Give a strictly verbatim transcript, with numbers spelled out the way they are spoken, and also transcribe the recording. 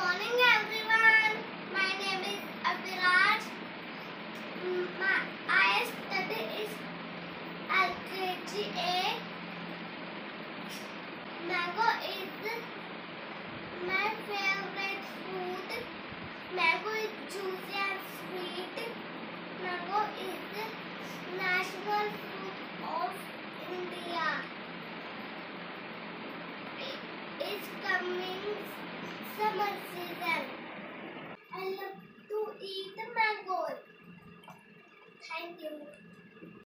morning everyone. My name is Abhiraj. Mm, My I study is L K G A. Mango is my favorite food. Mango is juicy and sweet. Mango is the national fruit of India. It is coming summer season. I love to eat mango. Thank you.